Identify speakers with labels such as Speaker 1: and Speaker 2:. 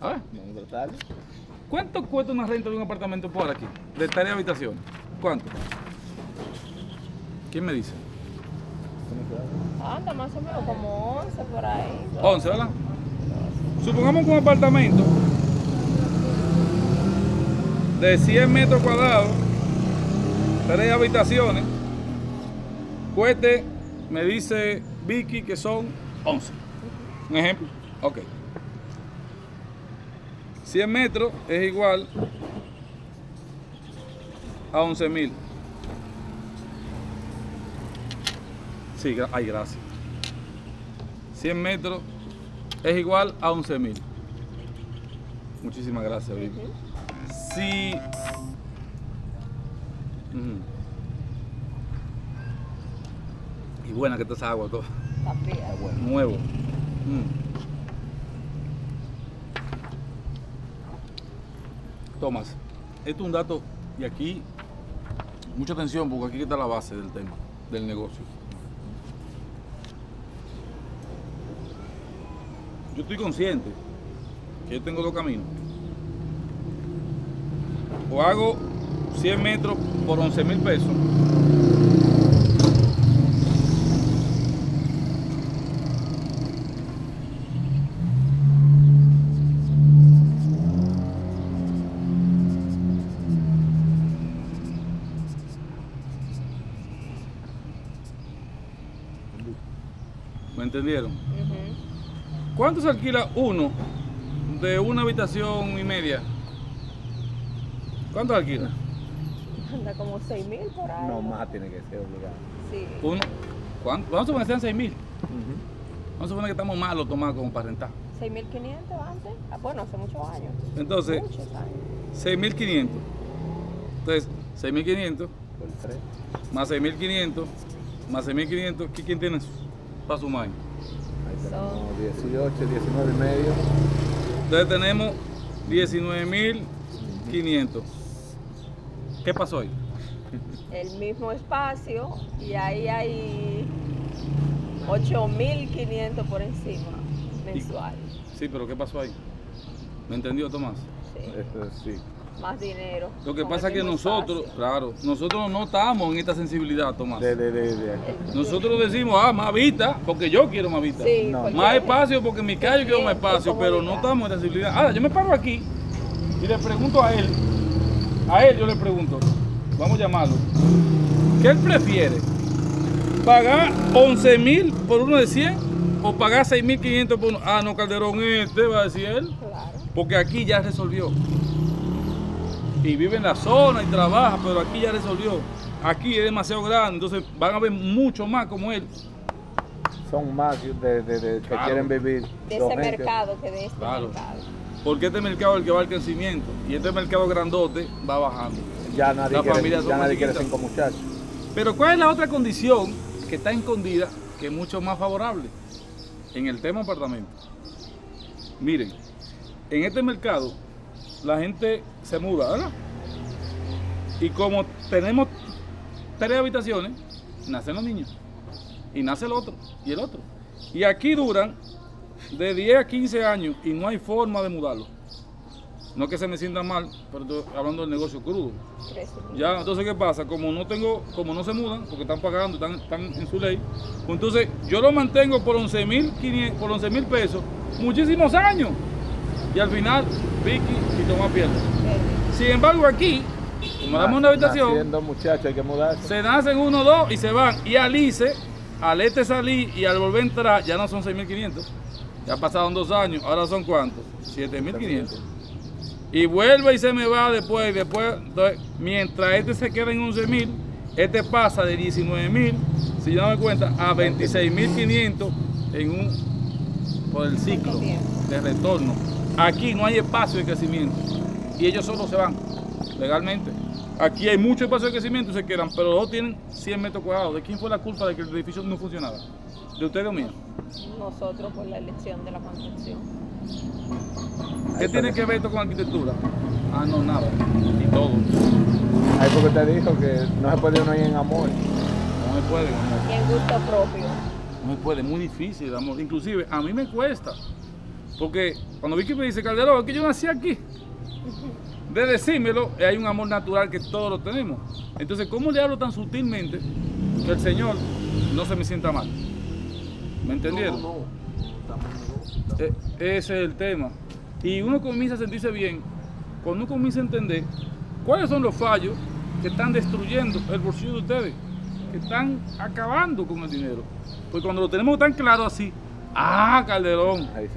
Speaker 1: A ver.
Speaker 2: Brutal.
Speaker 1: ¿Cuánto cuesta una renta de un apartamento por aquí? De 3 habitaciones. ¿Cuánto? ¿Quién me dice?
Speaker 3: Anda más o menos como 11 por ahí.
Speaker 1: 11, ¿verdad? Supongamos que un apartamento de 100 metros cuadrados, 3 habitaciones, cueste, me dice Vicky que son 11. Un ejemplo. Ok. 100 metros es igual a 11.000. Sí, ay, gracias. 100 metros es igual a 11.000. Muchísimas gracias, Vicky. Sí. Y buena que está esa agua, todo.
Speaker 3: Está fría.
Speaker 1: Nuevo. Tomás, esto es un dato, y aquí, mucha atención, porque aquí está la base del tema, del negocio. Yo estoy consciente que yo tengo 2 caminos. O hago 100 metros por 11.000 pesos. ¿Me entendieron? ¿Cuánto se alquila uno de una habitación y media? ¿Cuánto alquila?
Speaker 3: Anda como 6.000 por ahí.
Speaker 2: No más tiene que ser obligado.
Speaker 3: Sí.
Speaker 1: Uno. ¿Cuánto? Vamos a suponer que sean 6.000. Vamos a suponer que estamos malos tomados como para rentar.
Speaker 3: 6.500 antes. Ah, bueno, hace muchos años.
Speaker 1: Entonces,
Speaker 3: Muchos años.
Speaker 1: 6.500. Entonces, 6.500
Speaker 2: Por 3.
Speaker 1: más 6.500 más 6.500. ¿Quién tiene eso? Para sumar.
Speaker 2: Ahí tenemos 18, 19 y medio.
Speaker 1: Entonces tenemos 19.500. ¿Qué pasó ahí?
Speaker 3: El mismo espacio y ahí hay 8.500 por encima mensual.
Speaker 1: Sí, pero ¿qué pasó ahí? ¿Me entendió, Tomás?
Speaker 3: Sí.
Speaker 2: Eso sí.
Speaker 3: Más dinero.
Speaker 1: Lo que
Speaker 3: con
Speaker 1: pasa
Speaker 3: el
Speaker 1: es que
Speaker 3: mismo
Speaker 1: nosotros,
Speaker 3: espacio.
Speaker 1: claro, nosotros no estamos en esta sensibilidad, Tomás.
Speaker 2: De.
Speaker 1: Nosotros decimos, más vista, porque yo quiero más vista.
Speaker 3: Sí,
Speaker 2: No.
Speaker 3: porque
Speaker 1: Más espacio, porque en mi calle yo quiero más
Speaker 3: Tiempo,
Speaker 1: espacio, pero no
Speaker 3: comodidad.
Speaker 1: estamos en esta sensibilidad. Ahora, yo me paro aquí y le pregunto a él yo le pregunto, vamos a llamarlo, ¿qué él prefiere? ¿Pagar 11.000 por uno de 100 o pagar 6.500 por uno? Ah, no, Calderón, va a decir él.
Speaker 3: Claro.
Speaker 1: Porque aquí ya resolvió. Y vive en la zona y trabaja, pero aquí ya resolvió. Aquí es demasiado grande, entonces van a ver mucho más como él.
Speaker 2: Son más que
Speaker 1: Claro.
Speaker 2: quieren vivir.
Speaker 3: De
Speaker 2: dos
Speaker 3: ese
Speaker 2: gente.
Speaker 3: mercado que de este
Speaker 1: Claro.
Speaker 3: mercado.
Speaker 1: Porque este mercado es el que va al crecimiento. Y este mercado grandote va bajando.
Speaker 2: Ya nadie
Speaker 1: Las
Speaker 2: quiere,
Speaker 1: familias son
Speaker 2: ya
Speaker 1: más
Speaker 2: nadie quiere
Speaker 1: chiquitas.
Speaker 2: 5 muchachos.
Speaker 1: Pero ¿cuál es la otra condición que está escondida, que es mucho más favorable en el tema apartamento? Miren, en este mercado la gente se muda, ¿verdad? Y como tenemos 3 habitaciones, nacen los niños. Y nace el otro, y el otro. Y aquí duran de 10 a 15 años y no hay forma de mudarlo. No es que se me sienta mal, pero estoy hablando del negocio crudo. Ya, entonces, ¿qué pasa? Como no se mudan, porque están pagando, están en su ley, pues entonces yo lo mantengo por 11.000 pesos, muchísimos años. Y al final, Vicky y Tomás pierden. Sin embargo, aquí, como damos una habitación,
Speaker 2: Naciendo muchachos hay que mudarse.
Speaker 1: se nacen 1 o 2 y se van. Y al ICE, al salir y al volver a entrar, ya no son 6.500. Ya pasaron 2 años, ahora son ¿cuántos? 7.500. Y vuelve y se me va después, entonces, mientras este se queda en 11.000, este pasa de 19.000, si yo no me cuenta, a 26.500 por el ciclo de retorno. Aquí no hay espacio de crecimiento y ellos solo se van legalmente. Aquí hay mucho espacio de crecimiento y se quedan, pero los dos tienen 100 metros cuadrados. ¿De quién fue la culpa de que el edificio no funcionaba? ¿De ustedes o mío?
Speaker 3: Nosotros por la elección de la construcción.
Speaker 1: ¿Qué tiene que ver esto con arquitectura? Ah, no, nada. Y todo.
Speaker 2: Ahí porque te dijo que no se puede uno ir en amor.
Speaker 1: No se puede, amor.
Speaker 3: Y en gusto propio.
Speaker 1: No se puede, muy difícil, amor. Inclusive, a mí me cuesta. Porque cuando Vicky me dice, Calderón, es que yo nací aquí. De decírmelo, hay un amor natural que todos lo tenemos. Entonces, ¿cómo le hablo tan sutilmente que el Señor no se me sienta mal? ¿Me entendieron? Ese es el tema. Y uno comienza a sentirse bien cuando uno comienza a entender cuáles son los fallos que están destruyendo el bolsillo de ustedes, que están acabando con el dinero. Pues cuando lo tenemos tan claro así, Calderón,